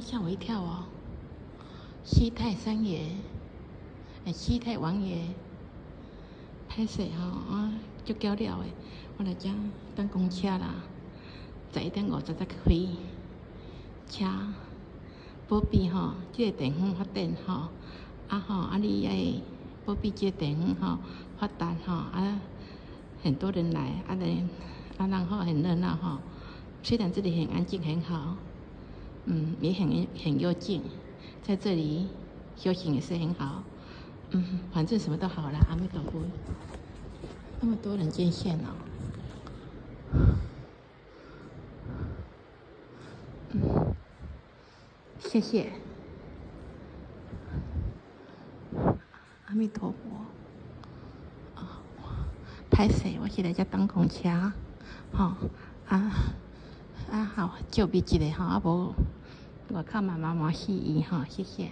吓我一跳哦！西太三爷，西太王爷，歹势吼啊，足够了诶！我来遮等公车啦，11:50才开车。保庇吼，即个地方发展吼，你爱保庇即个地方吼发达吼很多人来然后很热闹吼。虽然这里很安静很好，也很幽静，在这里修行也是很好，反正什么都好啦，阿弥陀佛。那么多人捐献哦，谢谢，阿弥陀佛。歹势，我是来遮等公车，好，借笔一个吼，无外口妈妈满死伊吼，谢谢。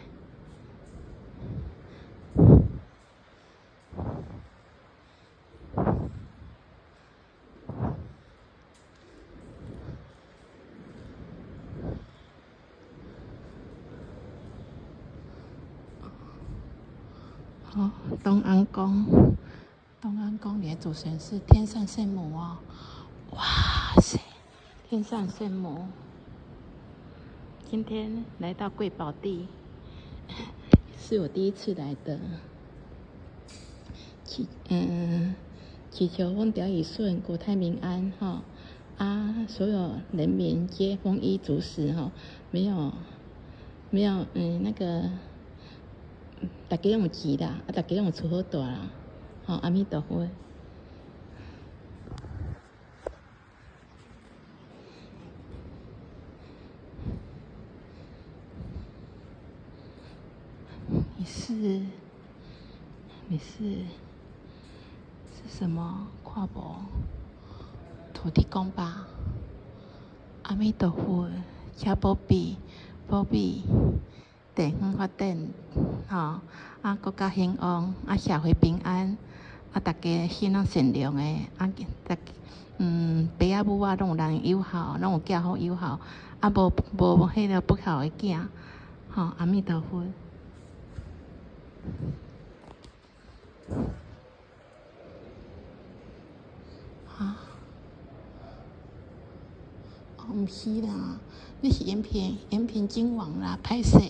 哦，东安宫里的主神是天上圣母哦，哇塞，天上圣母，今天来到贵宝地，是我第一次来的，祈求风调雨顺，国泰民安哈所有人民皆丰衣足食哈，没有那个。大家拢有钱啦，大家拢有厝好大啦，阿弥陀佛。你是什么跨博土地公吧？阿弥陀佛，请保庇。地方发展，国家兴旺，社会平安，大家心啊善良诶，爸仔母仔拢有人友好，拢有囝好友好，无迄个不孝诶囝，阿弥陀佛。毋是啦，你是延平金王啦，歹势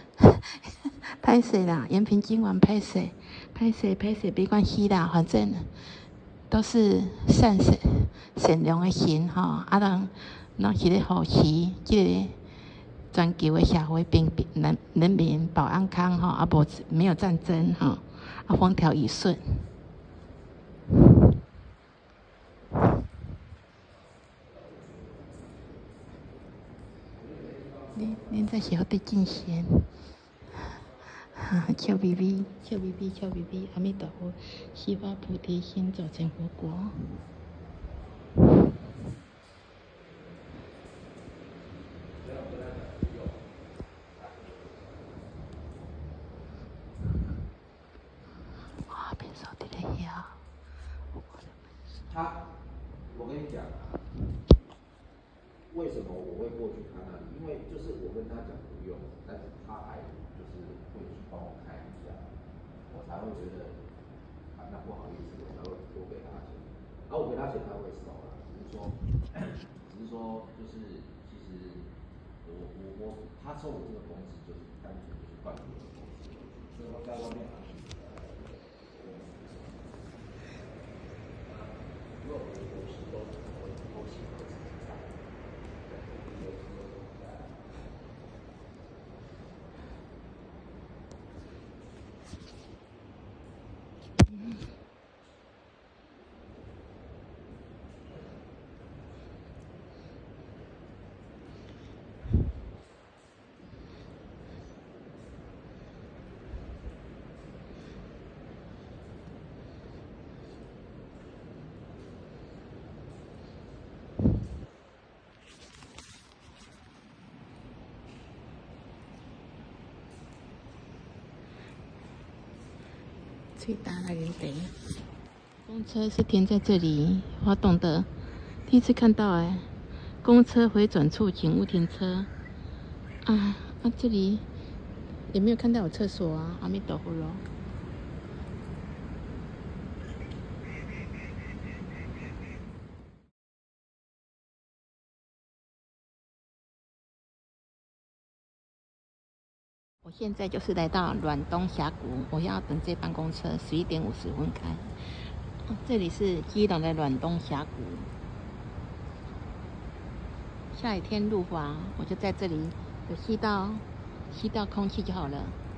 啦，延平金王歹势，没关系啦，反正都是善良的心吼，人是咧护持即个全球的社会人民保安康吼，没有战争吼，风调雨顺。恁在是好对进贤，笑眯眯，阿弥陀佛，悉发菩提心，走成佛国。哇，变手在咧遐。 我跟你讲。为什么我会过去看那里？因为就是我跟他讲不用，但是他还就是会去帮我看一下，我才会觉得那不好意思，我才会多给他钱。然后我给他钱他会收啦，只是说就是其实他收我这个公司就是单纯就是办理的公司，所以我在外面如果我的公司都喜欢。 最大的人等，公车是停在这里，我懂得，第一次看到公车回转处请勿停车。 啊，这里也没有看到有厕所啊，阿弥陀佛咯。我现在就是来到暖东峡谷，我要等这班公车11点50分开。这里是基隆的暖东峡谷。下雨天路滑，我就在这里有吸到空气就好了。